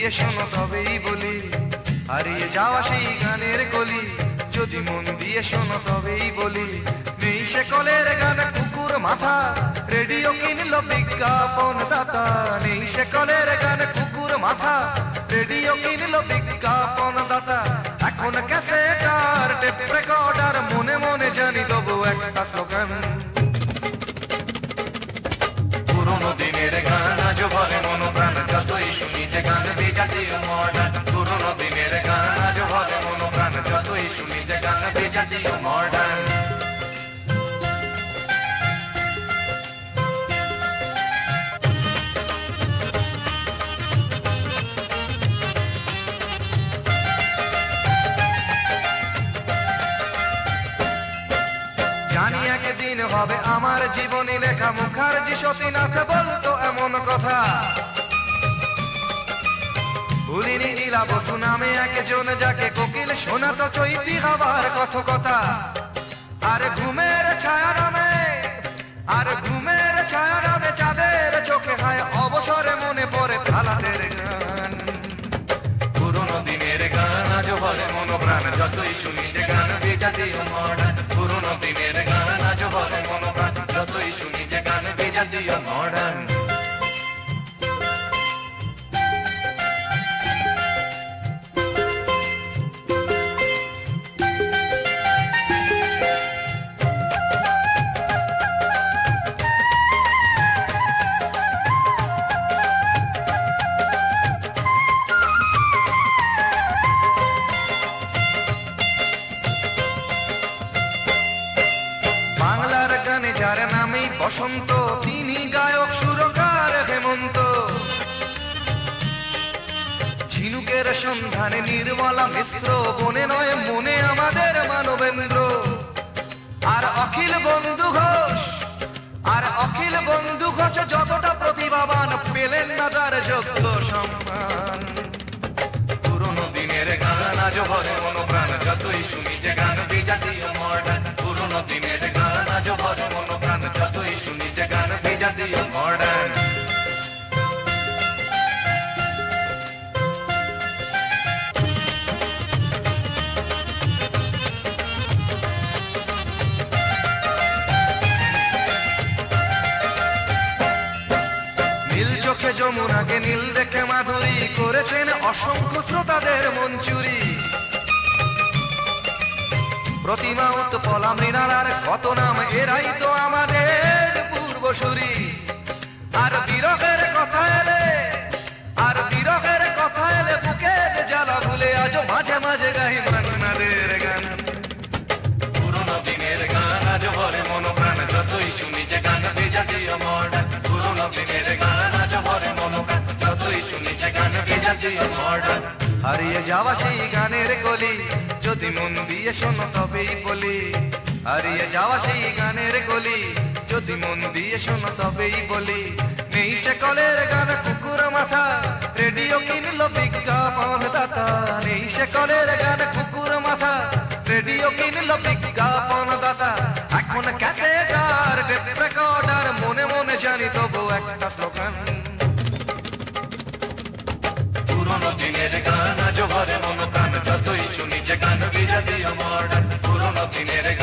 দিয়ে শোনো তবেই বলি, হারিয়ে যাওয়া সেই গানের কলি, যদি মন দিয়ে শোনো তবেই বলি। নেই সে কলের গান কুকুর মাথা, রেডিও কিনল বিজ্ঞাপন দাতা। নেই সে কলের গান কুকুর মাথা, রেডিও কিনল বিজ্ঞাপন দাতা। এখন ক্যাসেট আর টেপ রেকর্ডার, মনে মনে জানি তবু একটা স্লোগান, পুরোনো দিনের গান আজ ভরে মন প্রাণ, যতই শুনি যে গান বিজাতীয় মডার্ন। পুরোনো দিনের গান আজ ভরে মন প্রাণ, যতই শুনি যে গান বিজাতীয় মডার্ন। জানি একদিন হবে আমার জীবনী লেখা, মুখার্জি সতীনাথ বলতো এমন কথা। ভুলিনি লীলা বসু নামে একজন, যাকে কোকিল শোনাতো চৈতি হবার কথকথা। আর ঘুমের ছায়া নামে, আর ঘুমের ছায়া নামে চাঁদের চোখে হায় অবসরে মনে পড়ে থালাদের গান। পুরোনো দিনের গান আজ ভরে মন প্রাণ, যতই শুনি যে গান বিজাতীয় মডার্ন। পুরোনো দিনের গান আজ ভরে মন প্রাণ, যতই শুনি যে গান বিজাতীয় মডার্ন। বাংলার গানে যার নামেই বসন্ত, তিনি গায়ক সুরকার হেমন্ত। ঝিনুকের সন্ধানে নির্মলা মিশ্র, বনে নয় মনে আমাদের মানবেন্দ্র। আর অখিল বন্ধু ঘোষ, আর অখিল বন্ধু ঘোষ যতটা প্রতিভাবান, পেলেন না তার যোগ্য সম্মান। পুরোনো দিনের গান আজ ভরে মন প্রাণ, যতই শুনি যে গান বিজাতীয় মডার্ন। পুরোনো দিনের গান আজ ভরে মন প্রাণ, যতই শুনি যে গান বিজাতীয় মডার্ন। নীল চোখে যমুনাকে নীল দেখে মাধুরী, করেছেন অসংখ্য শ্রোতাদের মন চুরি। প্রতিমা উৎপলা মৃণালার কত নাম, এরাই তো আমাদের পূর্বসূরি। আর বিরহের কথা এলে, আর বিরহের কথা এলে বুকের জ্বালা ভুলে আজ মাঝে মাঝে গাই মান্নাদের গান। পুরোনো দিনের গান আজ ভরে মন প্রাণ, যতই শুনি যে গান বিজাতীয় মডার্ন। পুরোনো দিনের গান আজ ভরে মন প্রাণ, যতই শুনি যে গান বিজাতীয় মডার্ন। হারিয়ে যাওয়া সেই গানের কলি, যদি মন দিয়ে শোনো তবেই বলি। হারিয়ে যাওয়া সেই গানের কলি, যদি মন দিয়ে শোনো তবেই বলি। নেই সে কলের গান কুকুর মাথা, রেডিও কিনল বিজ্ঞাপন দাতা। নেই সে কলের গান কুকুর মাথা, রেডিও কিনল বিজ্ঞাপন দাতা। এখন ক্যাসেট আর টেপ রেকর্ডার, মনে মনে জানি তবু একটা স্লোগান, পুরোনো দিনের গান আজ ভরে মন প্রাণ, যতই শুনি যে গান বিজাতীয় মডার্ন। পুরোনো দিনের